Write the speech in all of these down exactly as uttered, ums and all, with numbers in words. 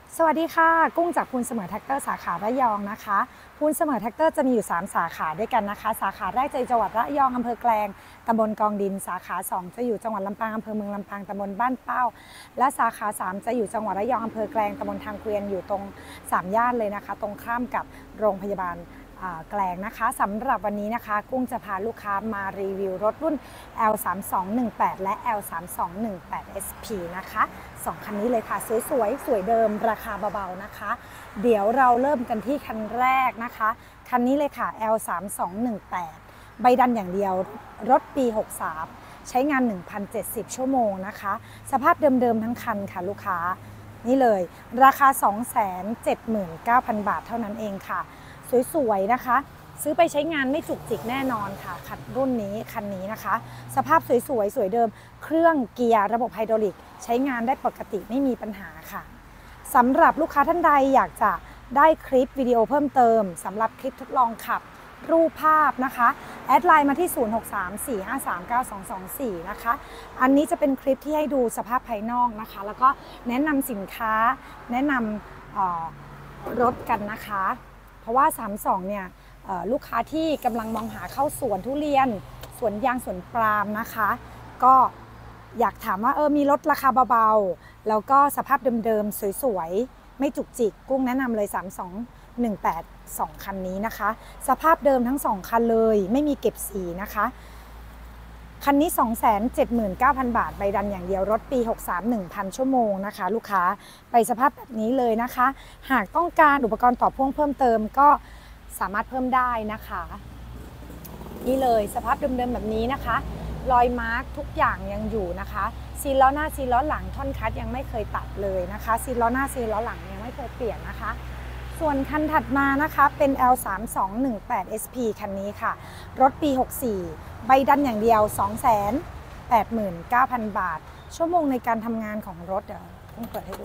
สวัสดีค่ะกุ้งจากพูนเสมอแท็กเตอร์สาขาระยองนะคะพูนเสมอแท็กเตอร์จะมีอยู่สามสาขาด้วยกันนะคะสาขาแรกจะอยู่จังหวัดระยองอำเภอแกลงตำบลกองดินสาขาสองจะอยู่จังหวัดลำปางอำเภอเมืองลำปางตำบลบ้านเป้าและสาขาสามจะอยู่จังหวัดระยองอำเภอแกลงตำบลทางเกวียนอยู่ตรงสามย่านเลยนะคะตรงข้ามกับโรงพยาบาลแกลงนะคะสำหรับวันนี้นะคะกุ้งจะพาลูกค้ามารีวิวรถรุ่น แอล สามสองหนึ่งแปด และ แอล สามสองหนึ่งแปด เอส พี นะคะสองคันนี้เลยค่ะสวยๆสวยเดิมราคาเบาๆนะคะเดี๋ยวเราเริ่มกันที่คันแรกนะคะคันนี้เลยค่ะ แอล สามสองหนึ่งแปด ใบดันอย่างเดียวรถปีหกสามใช้งาน หนึ่งพันเจ็ดสิบ ชั่วโมงนะคะสภาพเดิมๆทั้งคันค่ะลูกค้านี่เลยราคา สองแสนเจ็ดหมื่นเก้าพัน บาทเท่านั้นเองค่ะสวยๆนะคะซื้อไปใช้งานไม่จุกจิกแน่นอนค่ะคันรุ่นนี้คันนี้นะคะสภาพสวยๆสวยเดิมเครื่องเกียร์ระบบไฮดรอลิกใช้งานได้ปกติไม่มีปัญหาค่ะสำหรับลูกค้าท่านใดอยากจะได้คลิปวิดีโอเพิ่มเติมสำหรับคลิปทดลองขับรูปภาพนะคะแอดไลน์มาที่ ศูนย์ หก สาม สี่ ห้า สาม เก้า สอง สอง สี่ นะคะอันนี้จะเป็นคลิปที่ให้ดูสภาพภายนอกนะคะแล้วก็แนะนำสินค้าแนะนำรถกันนะคะเพราะว่าสามสิบสองเนี่ยลูกค้าที่กำลังมองหาเข้าสวนทุเรียนสวนยางสวนปาล์มนะคะก็อยากถามว่าเออมีรถราคาเบาๆแล้วก็สภาพเดิมๆสวยๆไม่จุกจิกกุ้งแนะนำเลยสามสองหนึ่งแปด สองคันนี้นะคะสภาพเดิมทั้งสองคันเลยไม่มีเก็บสีนะคะคันนี้ สองแสนเจ็ดหมื่นเก้าพัน บาทใบดันอย่างเดียวรถปีหกสาม หนึ่งพัน ชั่วโมงนะคะลูกค้าไปสภาพแบบนี้เลยนะคะหากต้องการอุปกรณ์ต่อพ่วงเพิ่มเติมก็สามารถเพิ่มได้นะคะนี่เลยสภาพเดิมๆแบบนี้นะคะรอยมาร์กทุกอย่างยังอยู่นะคะซีนล้อหน้าซีนล้อหลังท่อนคัดยังไม่เคยตัดเลยนะคะซีนล้อหน้าซีนล้อหลังยังไม่เคยเปลี่ยนนะคะส่วนคันถัดมานะคะเป็น แอล สามสองหนึ่งแปด เอส พี คันนี้ค่ะรถปีหกสี่ใบดันอย่างเดียว สองแสนแปดหมื่นเก้าพัน บาทชั่วโมงในการทำงานของรถเดี๋ยวต้องเปิดให้ดู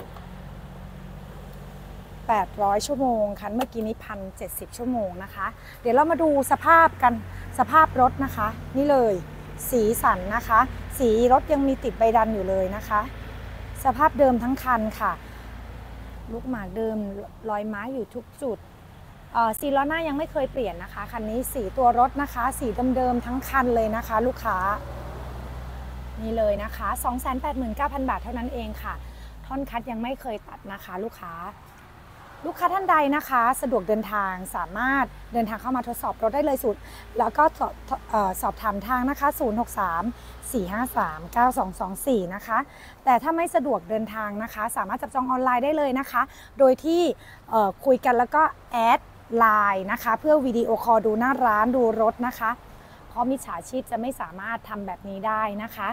แปดร้อยชั่วโมงคันเมื่อกี้นี้ หนึ่งพันเจ็ดสิบ ชั่วโมงนะคะเดี๋ยวเรามาดูสภาพกันสภาพรถนะคะนี่เลยสีสันนะคะสีรถยังมีติดใบดันอยู่เลยนะคะสภาพเดิมทั้งคันค่ะลูกหมากเดิมรอยไม้อยู่ทุกจุดสีล้อหน้ายังไม่เคยเปลี่ยนนะคะคันนี้สีตัวรถนะคะสีเดิมๆทั้งคันเลยนะคะลูกค้านี่เลยนะคะ สองแสนแปดหมื่นเก้าพัน บาทเท่านั้นเองค่ะท่อนคัดยังไม่เคยตัดนะคะลูกค้าลูกค้าท่านใดนะคะสะดวกเดินทางสามารถเดินทางเข้ามาทดสอบรถได้เลยสุดแล้วก็สอบสอบถามทางนะคะศูนย์ หก สาม สี่ ห้า สาม เก้า สอง สอง สี่นะคะแต่ถ้าไม่สะดวกเดินทางนะคะสามารถจับจองออนไลน์ได้เลยนะคะโดยที่คุยกันแล้วก็แอดไลน์นะคะเพื่อวิดีโอคอลดูหน้าร้านดูรถนะคะเพราะมิจฉาชีพจะไม่สามารถทำแบบนี้ได้นะคะ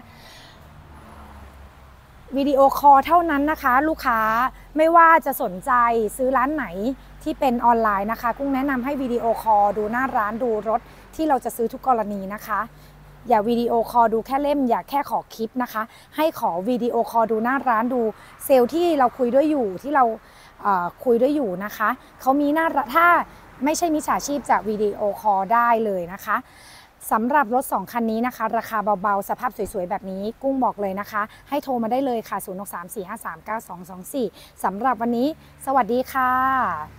วิดีโอคอลเท่านั้นนะคะลูกค้าไม่ว่าจะสนใจซื้อร้านไหนที่เป็นออนไลน์นะคะกุ้งแนะนำให้วิดีโอคอลดูหน้าร้านดูรถที่เราจะซื้อทุกกรณีนะคะอย่าวิดีโอคอลดูแค่เล่มอย่าแค่ขอคลิปนะคะให้ขอวิดีโอคอลดูหน้าร้านดูเซลล์ที่เราคุยด้วยอยู่ที่เราคุยด้วยอยู่นะคะเขามีหน้าถ้าไม่ใช่มิจฉาชีพจะวิดีโอคอลได้เลยนะคะสำหรับรถสองคันนี้นะคะราคาเบาๆสภาพสวยๆแบบนี้กุ้งบอกเลยนะคะให้โทรมาได้เลยค่ะศูนย์ หก สาม สี่ ห้า สาม เก้า สอง สอง สี่สำหรับวันนี้สวัสดีค่ะ